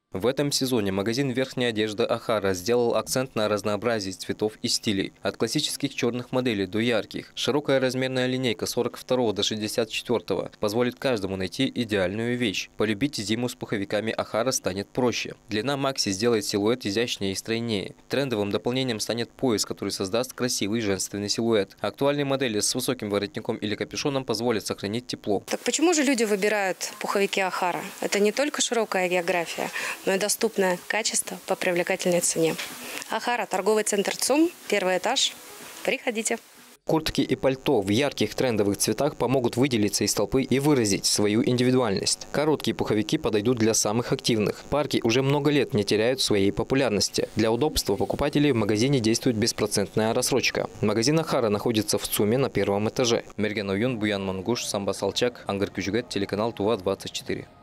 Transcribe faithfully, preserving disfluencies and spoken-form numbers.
В этом сезоне магазин верхней одежды Ахара сделал акцент на разнообразии цветов и стилей. От классических черных моделей до ярких. Широкая размерная линейка сорок второго до шестьдесят четвёртого позволит каждому найти идеальную вещь. Полюбить зиму с пуховиками Ахара станет проще. Длина Макси сделает силуэт изящнее и стройнее. Трендовым дополнением станет пояс, который создаст красивый женственный силуэт. Актуальные модели с высоким воротником или капюшоном позволят сохранить тепло. Так почему же люди выбирают пуховики Ахара? Это не только широкая география, но и доступное качество по привлекательной цене. Ахара, торговый центр ЦУМ, первый этаж. Приходите. Куртки и пальто в ярких трендовых цветах помогут выделиться из толпы и выразить свою индивидуальность. Короткие пуховики подойдут для самых активных. Парки уже много лет не теряют своей популярности. Для удобства покупателей в магазине действует беспроцентная рассрочка. Магазин Ахара находится в ЦУМе на первом этаже. Мерген Оюн, Буян Мангуш, Самба Салчак, Ангар Кюжугет, телеканал Тува двадцать четыре.